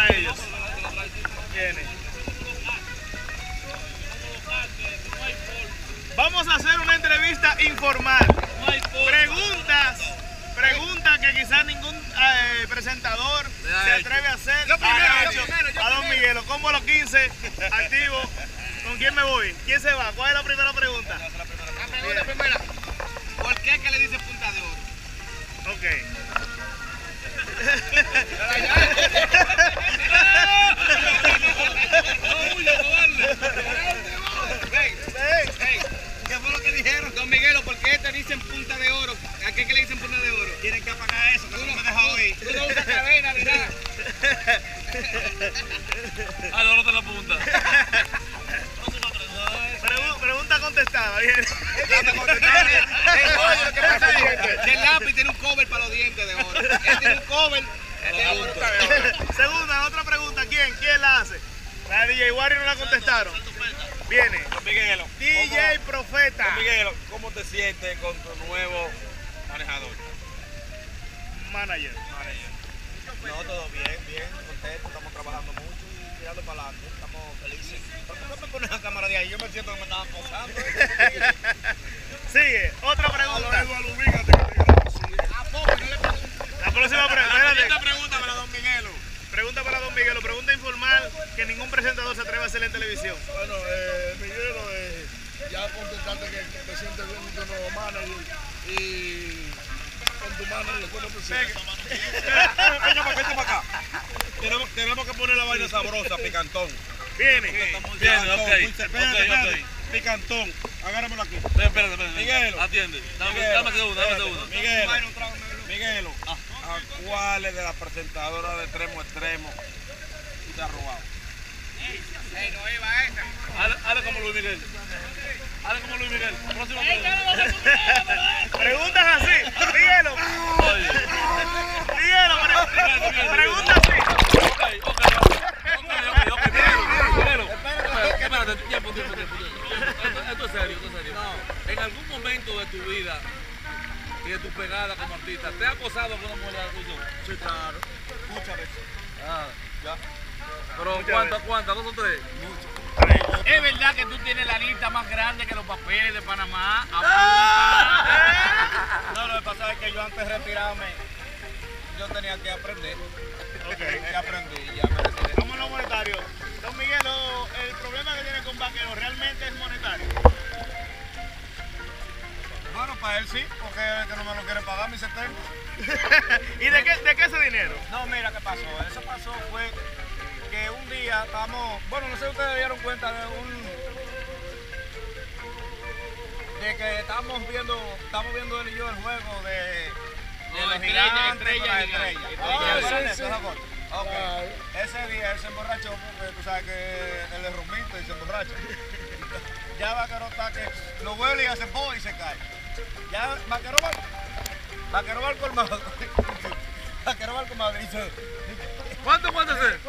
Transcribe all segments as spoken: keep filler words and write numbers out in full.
ellos. Viene. Vamos a hacer una entrevista informal. Preguntas, preguntas que quizás ningún eh, presentador se atreve a hacer. Ha hecho a Don Miguelo. Combo los quince, activo. ¿Con quién me voy? ¿Quién se va? ¿Cuál es la primera pregunta? La pregunta primera. ¿Por qué que le dice punta de oro? Ok. ¿Qué fue lo que dijeron? Don Miguelo, ¿por qué te dicen punta de oro? ¿A qué que le dicen punta de oro? Tienen que apagar eso, que no me deja oír. Tú no usas cadena ni nada. Ah, no, no te la punta. Pregu- pregunta contestada. Bien. ¿Qué pasa es que el lápiz tiene un cover para los dientes de oro. Él tiene un cover de oro. Segunda, otra pregunta. ¿Quién? ¿Quién la hace? La de D J Wario no la contestaron. Viene. Don Miguelo. D J Profeta. Don Miguelo, ¿cómo te sientes con tu nuevo manejador? Manager. No, todo bien, bien, contento, estamos trabajando mucho y tirando para adelante, estamos felices. ¿Por qué no me pones la cámara de ahí? Yo me siento que me estaban acosando. Sigue. Otra pregunta. La próxima pregunta. Esta pregunta para Don Miguelo. Pregunta para Don Miguelo. Pregunta informal que ningún presentador se atreve a hacer en televisión. Bueno, eh, Miguelo, eh, ya contestarte que, que te sientes bien con tu nuevo manager y con tu manager, ¿cómo te sientes? Venga para acá, venga para acá. Tenemos, tenemos que poner la vaina sabrosa, picantón. Viene. Viene, ok. Espérate, espérate. Ok, Picantón. Agárramelo aquí. ok. Espérate, espérate. Miguelo. Atiende. Dame, Miguelo, dame segundo, dame espérate. segundo. Miguelo, Miguelo, ¿a cuáles de las presentadoras de extremo a extremo tú te has robado? Ey, no iba esa. Hazle, hazle como Luis Miguel. Hazle como Luis Miguel. Próxima pregunta. Preguntas así. Miguelo. Oye. Miguelo. pre- Pregunta así. Ok, ok, ok. Ok, ok, Miguelo, Miguelo. Espérate, espérate, tiempo, tiempo, tiempo. Esto, esto es serio, esto es serio. En algún momento de tu vida y de tu pegada como artista, ¿te ha acosado con una mujer de la tuya? Sí, claro. Muchas veces. Ah, Ya. pero Muchas ¿cuántas, veces. cuántas? ¿Dos o tres? Es verdad que tú tienes la lista más grande que los papeles de Panamá. No, lo que pasa es que yo antes de retirarme, yo tenía que aprender. Ok. Y aprendí, y ya me retiré. Vamos a lo monetario. Don Miguelo, el problema que tiene con Vaquero realmente es monetario. Bueno, para él sí, porque es que no me lo quiere pagar, mi setenta. ¿Y de qué, de qué ese dinero? No, mira qué pasó. Eso pasó fue que un día estábamos, bueno, no sé si ustedes dieron cuenta de un, de que estábamos viendo, estamos viendo él y yo el juego de, de No, los estrella, gigantes estrella, con las gigante. estrellas. Estrella, Ah, sí, sí, sí. esa foto. Ok. Ay. Ese día él se emborrachó porque tú sabes que él es rumito y se emborracha. Ya Vaquero está que lo huele y hace po y se cae. Ya Vaquero va, Vaquero va al colmado. Vaquero va al colmado y dice, ¿Cuánto puede ser?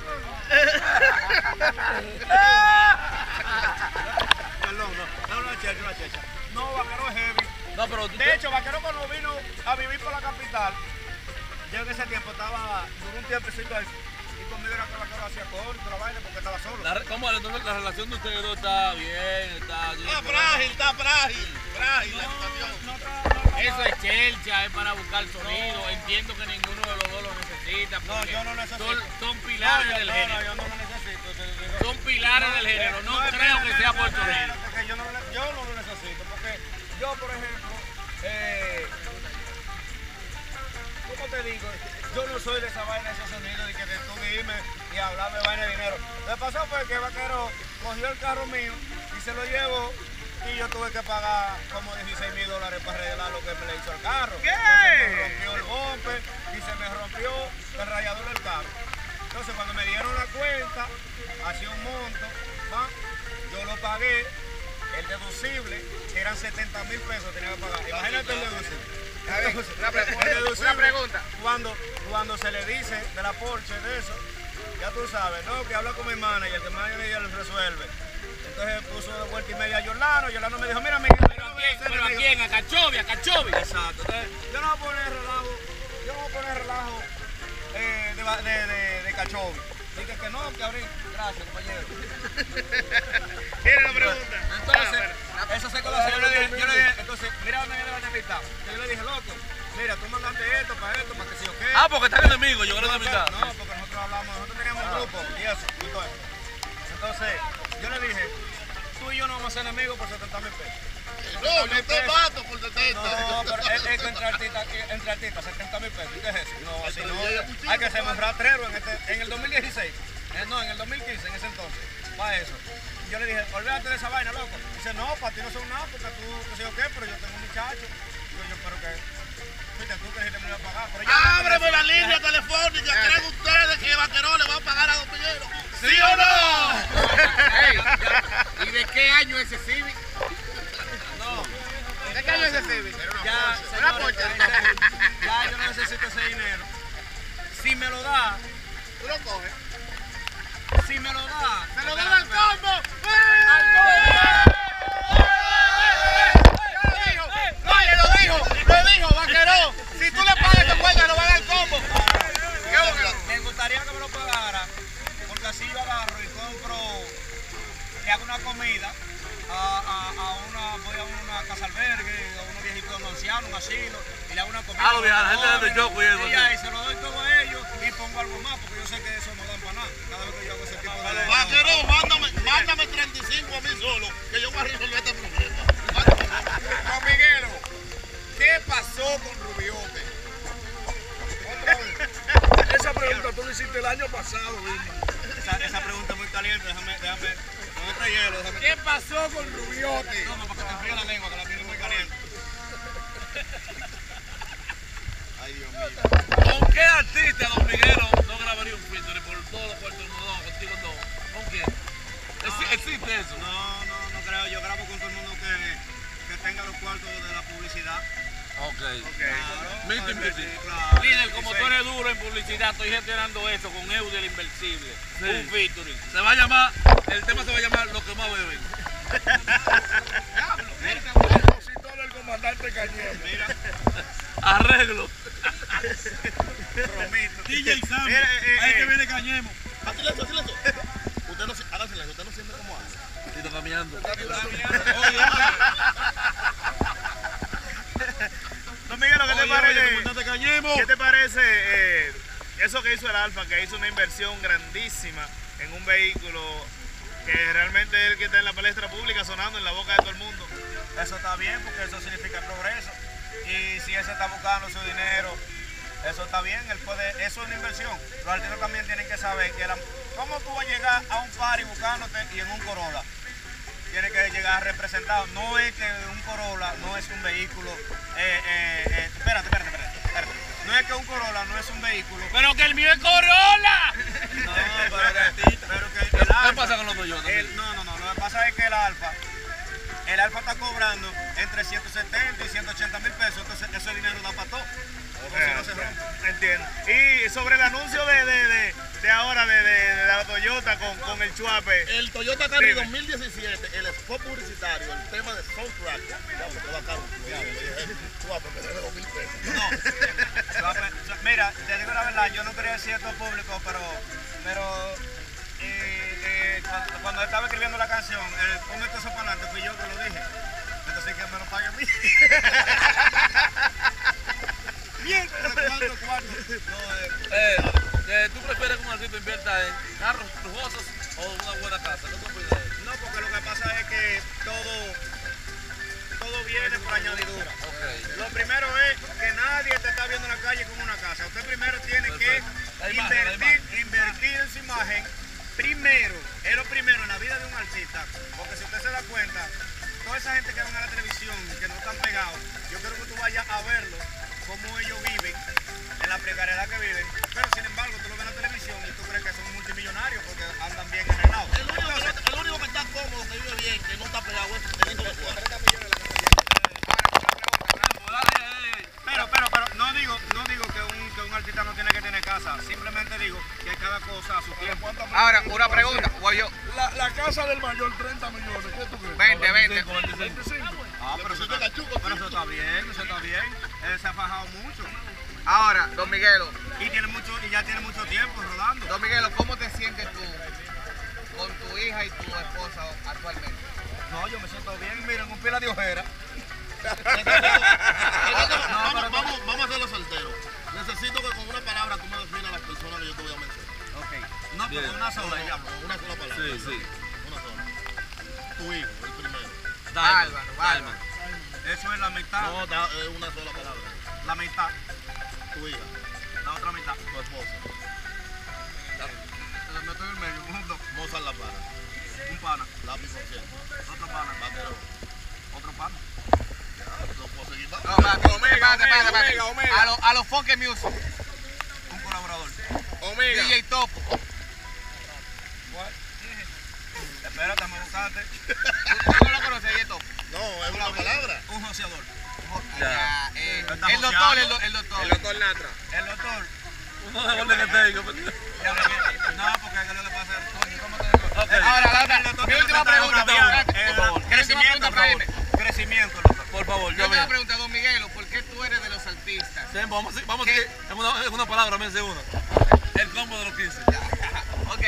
perdón, no, no, una checha, una checha. No, Vaquero es heavy. No, pero tú De hecho, Vaquero cuando vino a vivir por la capital, yo en ese tiempo estaba, duró un tiempecito ahí, y conmigo era que Vaquero hacía coro y toda la vaina porque estaba solo. La, re- ¿Cómo? Entonces la relación de ustedes dos está bien, está... Está frágil, está frágil, frágil la situación. No, eso es chelcha, es para buscar sonido. Entiendo que ninguno de los dos lo necesita. No, porque yo no necesito. Son, son No, pilares yo, del no, no, género. yo no lo necesito. Yo- yo- Son pilares del género. No No, creo espérate, que sea por espérate, sonido. espérate, que Yo no, lo- yo no lo necesito porque yo, por ejemplo, eh, ¿cómo te digo? Yo no soy de esa vaina, de ese sonido, de que de tú dime y hablar de vaina de dinero. Lo que pasó fue que Vaquero cogió el carro mío y se lo llevó y yo tuve que pagar como dieciséis mil dólares para arreglar lo que me le hizo al carro. ¿Qué? Se me rompió el bumper y se me rompió el radiador del carro. Entonces cuando me dieron la cuenta, hacía un monto, ¿va? Yo lo pagué, el deducible, que eran setenta mil pesos tenía que pagar. Imagínate el deducible. Entonces, Una pre- el deducible, una pregunta. Cuando, cuando se le dice de la Porsche de eso, ya tú sabes, no, que habla con mi manager, que el manager ya lo resuelve. Entonces puso de vuelta y media a Yolano, Yolano me dijo, mira, Miguel, ¿Pero a quién? ¿Pero a quién? ¿A Cachovi? ¿A Cachovi? Exacto. Entonces, yo no voy a poner relajo, yo no voy a poner relajo eh, de, de, de, de Cachovi. Dije que no, que ahorita. Gracias, compañero. Tiene la pregunta. Entonces, Ah, eso se conoce. Yo le dije, yo le dije, entonces, mira dónde viene la amistad. Yo le dije, loco, mira, tú mandaste esto para esto, para que si o qué. Ah, porque están enemigos, yo creo No, que mitad. no, porque nosotros hablamos, nosotros teníamos un grupo y eso, y todo eso. Entonces, yo le dije, tú y yo no vamos a ser enemigos por setenta mil pesos. No, no te mato por setenta. No, pero es, es que entre artistas, entre artistas, setenta mil pesos. ¿Qué es eso? No, así no. Hay que ser un rastrero en, este, en el dos mil dieciséis. Eh, no, en el dos mil quince, en ese entonces. Para eso. Y yo le dije, olvídate de esa vaina, loco. Dice, no, para ti no son nada, porque tú, qué sé yo qué, pero yo tengo un muchacho. Digo, yo espero que. Fíjate, tú que dijiste que me iba a pagar. Pero ya Ábreme la línea telefónica. ¿Creen ustedes que Vaquerón le va a pagar a Don Miguelo? ¿Sí o no? ¿Y de qué año ese Civic? no. ¿De qué año ese Civic? Ya, señores, ya yo no necesito ese dinero. Si me lo da, Tú lo coges. si me lo da. ¡Se lo dan al combo! Oye, lo dijo, lo dijo, Vaquerón. Si tú le pagas esta cuenta, lo van al combo. ¿Qué es lo que? Me gustaría que me lo pagara, porque así yo agarro y compro, le hago una comida a, a, a una, voy a una casa albergue, a unos viejitos no ancianos, un asilo, y le hago una comida. Ah, lo vieja, la gente de Choco y eso, Y sí. ya, y se lo doy todo a ellos y pongo algo más, porque yo sé que eso no dan para nada, cada vez que yo hago ese tipo de... Vaquerón, mándame, mándame treinta y cinco a mí solo, que yo voy a resolver este problema. Don Miguelo, ¿qué pasó con Rubiote? Esa pregunta tú la hiciste el año pasado, Vilma. Esa, esa pregunta es muy caliente, déjame, déjame, no me trae hielo, déjame... ¿Qué pasó con Rubiote? Toma, para que te enfríe la lengua, que la tiene muy caliente. Ay, Dios mío. ¿Con qué artista Don Miguelo no grabaría un featuring por todos los puertos del mundo? No, contigo no. ¿Con quién? Exi- ¿Existe eso? No, no, no creo, yo grabo con todo el mundo que, que tenga los cuartos de la publicidad. Ok. Claro, Miti, para miti. invertir, claro. Líder, como Sí. tú eres duro en publicidad, estoy gestionando eso con Eudy el Invencible. Sí. Un featuring. Se va a llamar, el tema se va a llamar Lo que más beben. Compositor del comandante Cañero. Mira, Arreglo. bromito. D J Sam. Mira, eh, eh, Ahí que eh. viene Cañemo. Haz silencio, haz silencio. Usted no, haga silencio, usted no siente como hace. Y está caminando. Don Miguel, ¿qué te Oye, parece? oye, comandante Cañemo. ¿Qué te parece eh, eso que hizo el Alfa, que hizo una inversión grandísima en un vehículo que realmente es el que está en la palestra pública sonando en la boca de todo el mundo? Eso está bien porque eso significa progreso. Y si él se está buscando su dinero, eso está bien, él puede, eso es una inversión. Los artistas también tienen que saber que la, cómo tú vas a llegar a un party buscándote y en un Corolla. Tiene que llegar representado. No es que un Corolla no es un vehículo. Eh, eh, eh, espérate, espérate, espérate, espérate. No es que un Corolla no es un vehículo. Pero que el mío es Corolla. No, pero que, pero que el ¿Qué Alfa. pasa con los Toyota? el- no, no, no. Lo que pasa es que el Alfa, el Alfa está cobrando entre ciento setenta y ciento ochenta mil pesos. Entonces ese dinero da para todo. Entonces no se rompe. Entiendo. Y sobre el anuncio de, de, de, de ahora de, de, de la Toyota con, con el Chuape. El Toyota Camry Dime. dos mil diecisiete, el spot publicitario, el tema de soundtrack. Vamos, te va caro. Cuidado, le dije, Chuape, me debe dos mil pesos. No. Chuape, Chu- Mira, te digo la verdad, yo no quería decir esto en público, pero, pero eh, eh, cuando, cuando estaba escribiendo la canción, el ponme todo eso para adelante, fui yo que lo dije. Entonces que me lo pague a mí. Bien, pero ¿cuánto, cuánto? No, eh, Eh, eh, ¿Tú prefieres que un artista invierta en carros lujosos o una buena casa? ¿Qué tú opinas de eso? no, porque lo que pasa es que todo, todo viene por añadidura. Ok. Lo primero es que nadie te está viendo en la calle con una casa. Usted primero tiene que Perfecto. La imagen, la invertir, invertir en su imagen. Primero, es lo primero en la vida de un artista. Porque si usted se da cuenta, toda esa gente que van a la televisión, que no están pegados, yo quiero que tú vayas a verlo, cómo ellos viven, en la precariedad que viven. Pero sin embargo, tú lo ves en la televisión y tú crees que son multimillonarios porque andan bien arreglados. El único, que no- el único que está cómodo, que vive bien, que no está pegado, es el hijo de Juan. Pero, pero, pero, no digo, no digo que un, que un artista no tiene que tener casa, simplemente digo que cada cosa a su tiempo. Ahora, una pregunta. Voy yo. La, la casa del mayor, treinta millones, ¿qué tú crees? veinte, veinte. veinticinco. Ah, pero eso, está, pero eso está bien, eso está bien. Él se ha fajado mucho. Ahora, Don Miguelo. Y, tiene mucho, y ya tiene mucho tiempo rodando. Don Miguelo, ¿cómo te sientes tú con tu hija y tu esposa actualmente? No, yo me siento bien, miren, un pila de ojera. vamos, vamos, vamos a hacerlo soltero. Necesito que con una palabra tú me definas a las personas que yo te voy a mencionar. Ok. No, pero una sola ya. Con una sola palabra. Sí, sí. Una sola. Tu hijo, el primero. Bárbaro, bárbaro. Eso es la mitad. No, da, es una sola palabra. La mitad. Tu hija, La otra mitad. tu esposa. Me estoy en medio, un dos. Mozart La Para. Un pana. Lápiz consciente. Otro pana. Vaquero. Otro pana. No puedo seguir más. No, espérate, Omega, espérate, espérate, Omega, espérate. Omega. A los a los Funky Music, Un colaborador. Omega. D J Topo. What? Espérate, me buscaste. ¿Tú no lo conoces, D J Topo? No, es una palabra. Un joseador. Ya, eh, Está el doctor, joseando. el, do- el doctor. El doctor Natra. El doctor. Uno de los que tengo. Ya me quedé. No, porque es que lo que pasa es, coño, ¿cómo te digo? Ok. Ahora, la otra, El doctor mi que última me trata de pregunta, una espérate, vida. por favor. Eh, Mi última Crecimiento, pregunta por para favor. irme. Crecimiento, loco. Por favor, Yo yo te voy a me. preguntar, Don Miguelo, ¿por qué tú eres de los artistas? Tiempo, vamos a seguir, vamos a ¿Qué? seguir. En una, en una palabra, me dice uno. El combo de los quince. Ok.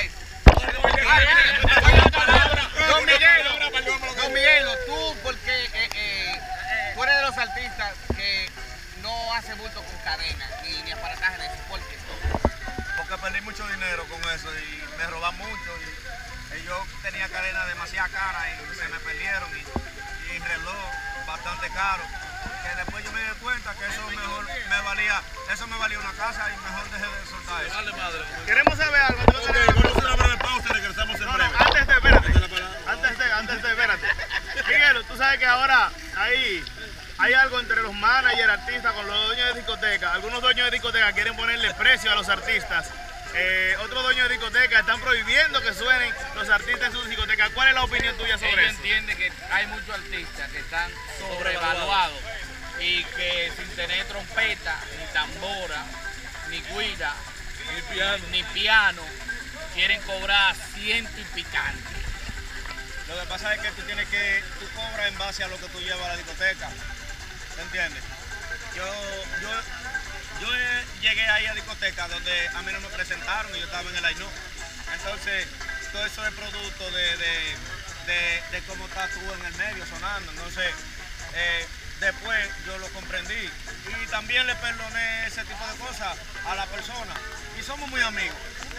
Don Miguelo, Don Miguelo, tú, porque eh, eh, tú eres de los artistas que no hace bulto con cadenas ni, ni aparataje de eso, ¿por qué? Porque perdí mucho dinero con eso y me roban mucho. Y, y yo tenía cadenas demasiado caras y se me perdieron. Y, y reloj bastante caro. Que después yo me di cuenta que eso mejor me valía, eso me valía una casa y mejor dejé de soltar eso. Dale, madre. Queremos saber algo. antes de Ok, tener- vamos a hacer una breve pausa y regresamos en No, no, breve. antes de, espérate. Esta es la palabra. Antes de, antes de, espérate. Miguel, tú sabes que ahora hay, hay algo entre los managers, artistas, con los dueños de discotecas. Algunos dueños de discotecas quieren ponerle precio a los artistas. Eh, otros dueños de discotecas están prohibiendo que suenen los artistas en sus discotecas. ¿Cuál es la opinión tuya sobre Ellos eso? entienden que hay muchos artistas que están sobrevaluados y que sin tener trompeta, ni tambora, ni guira, Ni piano. ni piano, quieren cobrar ciento y picante. Lo que pasa es que tú tienes que, tú cobras en base a lo que tú llevas a la discoteca. ¿Me entiendes? Yo, yo, yo eh, llegué ahí a discoteca donde a mí no me presentaron y yo estaba en el line-up. Entonces, todo eso es producto de, de, de, de cómo estás tú en el medio sonando. Entonces, eh, después yo lo comprendí y también le perdoné ese tipo de cosas a la persona. Y somos muy amigos.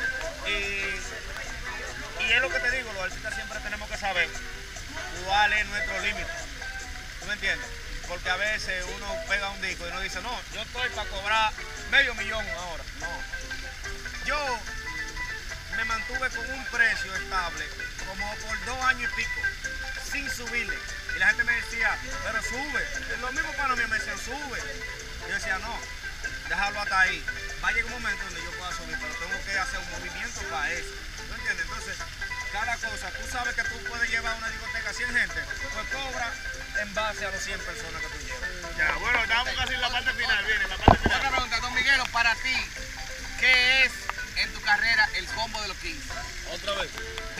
Y, y es lo que te digo, los artistas siempre tenemos que saber cuál es nuestro límite. ¿Tú me entiendes? Porque a veces uno pega un disco y uno dice, no, yo estoy para cobrar medio millón ahora. No. Yo me mantuve con un precio estable como por dos años y pico, sin subirle. Y la gente me decía, pero sube. Y los mismos panos míos me decían, sube. Yo decía, no, déjalo hasta ahí. Va a llegar un momento donde yo pueda subir, pero tengo que hacer un movimiento para eso. ¿No entiendes? Entonces, cada cosa, tú sabes que tú puedes llevar a una discoteca a cien gente, pues cobra en base a los cien personas que tú llevas. Ya, bueno, estamos casi en la parte final, viene, la parte Otra final. pregunta, Don Miguelo, para ti, ¿qué es en tu carrera el combo de los quince? Otra vez.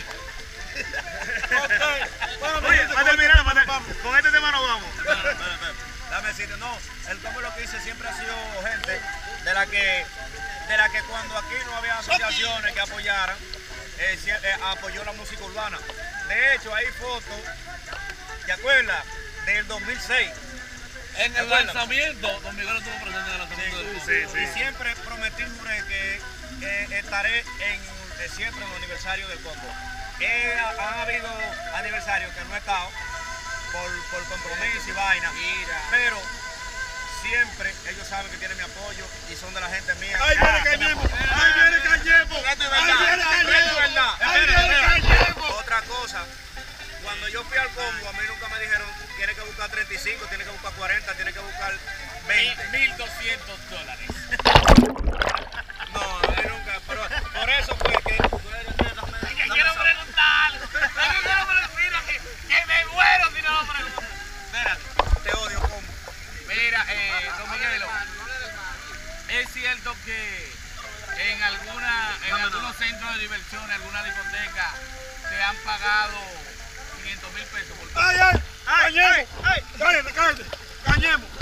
Oye, para terminar, para ter- con este tema nos vamos. Espera, espera, espera. Dame decirte, no, el combo lo que hice siempre ha sido gente de la que, de la que cuando aquí no había asociaciones que apoyaran, eh, sie- eh, apoyó la música urbana. De hecho, hay fotos, ¿te acuerdas? Del dos mil seis. En ¿Te el acuerdas? lanzamiento, Don Miguel estuvo presente en el lanzamiento del Sí, sí. Y siempre prometí, juré que eh, estaré en, eh, siempre en el aniversario del combo. Eh, ha- han habido aniversarios que no he estado por, por compromiso y vaina, pero siempre ellos saben que tienen mi apoyo y son de la gente mía. ¡Ahí viene que me Cañemo! apoya. ¡Ahí viene Cañemo! Esto es ¡Ahí verdad, viene esto es Cañemo! verdad. ¡Ahí Espera, viene espera. Cañemo! Otra cosa, cuando yo fui al combo, a mí nunca me dijeron, tienes que buscar treinta y cinco, tienes que buscar cuarenta, tienes que buscar veinte. mil doscientos dólares. No, a mí nunca, pero por eso fue que... Que quiero preguntar. Es que quiero preguntar que, que me muero si no lo pregunto. Espérate, te odio, combo. Mira, eh, Don Miguelo, es cierto que en alguna, en algunos centros de diversión, en alguna discoteca, te han pagado quinientos mil pesos por ¡Ay, ay! ¡Cañemo! ¡Cállate, cállate! ¡Cañemo!